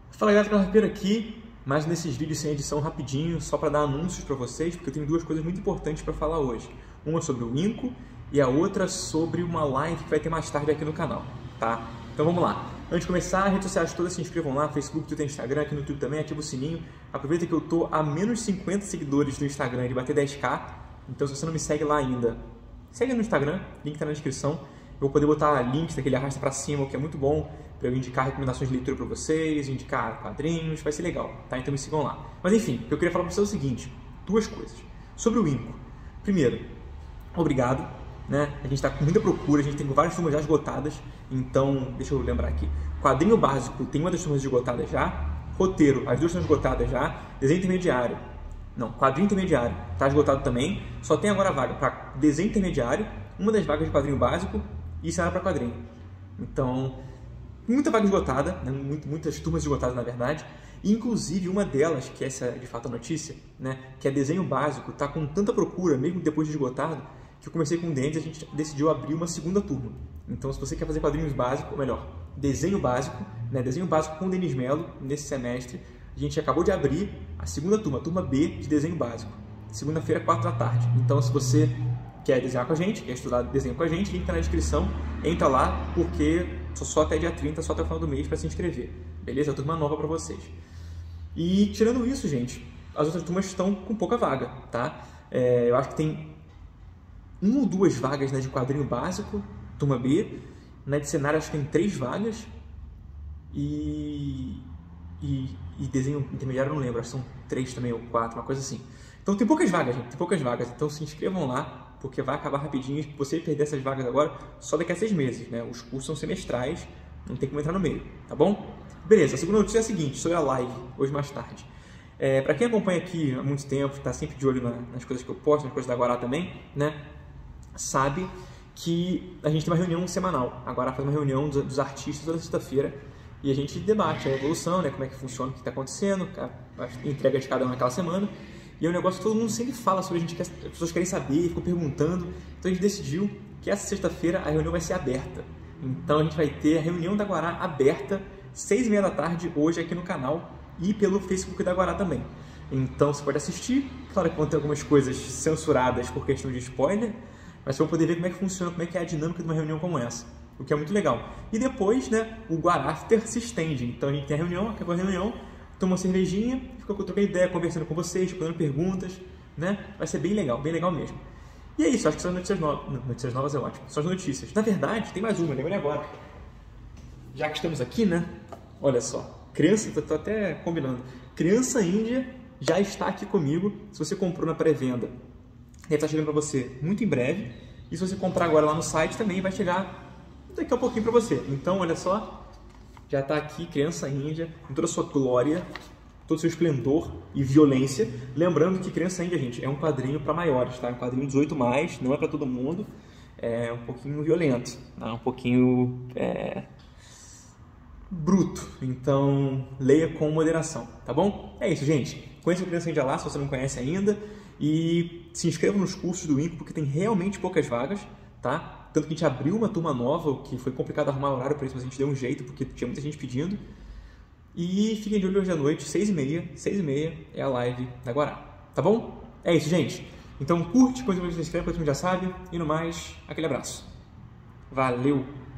Fala galera, Carpeiro aqui, mais nesses vídeos sem edição rapidinho, só para dar anúncios para vocês, porque eu tenho duas coisas muito importantes para falar hoje. Uma sobre o Inco e a outra sobre uma live que vai ter mais tarde aqui no canal, tá? Então vamos lá. Antes de começar, as redes sociais todas se inscrevam lá, Facebook, Twitter, Instagram, aqui no YouTube também, ativa o sininho. Aproveita que eu tô a menos 50 seguidores no Instagram de bater 10k, então se você não me segue lá ainda, segue no Instagram, link tá na descrição. Eu vou poder botar links daquele arrasta para cima, o que é muito bom, para eu indicar recomendações de leitura para vocês, indicar quadrinhos, vai ser legal, tá? Então me sigam lá. Mas enfim, o que eu queria falar para vocês é o seguinte, duas coisas. Sobre o Inco. Primeiro, obrigado, né? A gente está com muita procura, a gente tem várias turmas já esgotadas, então, deixa eu lembrar aqui. Quadrinho básico, tem uma das turmas esgotadas já. Roteiro, as duas estão esgotadas já. Desenho intermediário, não, quadrinho intermediário, está esgotado também. Só tem agora a vaga para desenho intermediário, uma das vagas de quadrinho básico e cenário para quadrinho. Então, muita vaga esgotada, né? Muitas turmas esgotadas na verdade. Inclusive uma delas, que essa é de fato a notícia, né? Que é desenho básico, está com tanta procura, mesmo depois de esgotado, que eu comecei com o Denis e a gente decidiu abrir uma segunda turma. Então, se você quer fazer quadrinhos básicos, ou melhor, desenho básico, né? Desenho básico com o Denis Melo, nesse semestre, a gente acabou de abrir a segunda turma, a turma B de desenho básico. Segunda-feira, 4 da tarde. Então, se você quer desenhar com a gente, quer estudar desenho com a gente, link tá na descrição, entra lá, porque só até dia 30, só até o final do mês para se inscrever. Beleza? Turma nova para vocês. E tirando isso, gente, as outras turmas estão com pouca vaga, tá? Eu acho que tem uma ou duas vagas, né, de quadrinho básico, turma B, né, de cenário acho que tem 3 vagas e desenho intermediário eu não lembro, acho que são 3 também ou 4, uma coisa assim. Então tem poucas vagas, gente, tem poucas vagas, então se inscrevam lá, porque vai acabar rapidinho. Se você perder essas vagas agora, só daqui a 6 meses, né? Os cursos são semestrais, não tem como entrar no meio, tá bom? Beleza, a segunda notícia é a seguinte, sobre a live, hoje mais tarde. Para quem acompanha aqui há muito tempo, está sempre de olho nas coisas que eu posto, nas coisas da Guará também, né? Sabe que a gente tem uma reunião semanal. Agora faz uma reunião dos artistas toda sexta-feira e a gente debate a evolução, né? Como é que funciona, o que está acontecendo, a entrega de cada um naquela semana. E é um negócio que todo mundo sempre fala sobre, as pessoas querem saber, ficam perguntando. Então a gente decidiu que essa sexta-feira a reunião vai ser aberta. Então a gente vai ter a reunião da Guará aberta, 6h30 da tarde, hoje aqui no canal e pelo Facebook da Guará também. Então você pode assistir, claro que vão ter algumas coisas censuradas por questão de spoiler, mas você vai poder ver como é que funciona, como é que é a dinâmica de uma reunião como essa, o que é muito legal. E depois, né, o Guará After se estende. Então a gente tem a reunião, acabou a reunião, toma uma cervejinha, fica trocando ideia, conversando com vocês, respondendo perguntas, né? Vai ser bem legal mesmo. E é isso, acho que são notícias novas. Notícias novas é ótimo, são as notícias. Na verdade, tem mais uma, lembrei agora. Já que estamos aqui, né? Olha só, criança, tô até combinando. Criança Índia já está aqui comigo. Se você comprou na pré-venda, deve estar chegando para você muito em breve. E se você comprar agora lá no site, também vai chegar daqui a pouquinho para você. Então, olha só, já está aqui Criança Índia, com toda a sua glória, todo o seu esplendor e violência. Lembrando que Criança Índia, gente, é um quadrinho para maiores, tá? É um quadrinho 18+, não é para todo mundo. É um pouquinho violento, tá? Um pouquinho bruto. Então, leia com moderação, tá bom? É isso, gente. Conheça o Criança Índia lá, se você não conhece ainda. E se inscreva nos cursos do Inco, porque tem realmente poucas vagas, tá? Tanto que a gente abriu uma turma nova, que foi complicado arrumar horário para isso, mas a gente deu um jeito, porque tinha muita gente pedindo. E fiquem de olho hoje à noite, 6h30 é a live da Guará, tá bom? É isso, gente. Então curte, quando você se inscreve, quando você já sabe. E no mais, aquele abraço. Valeu!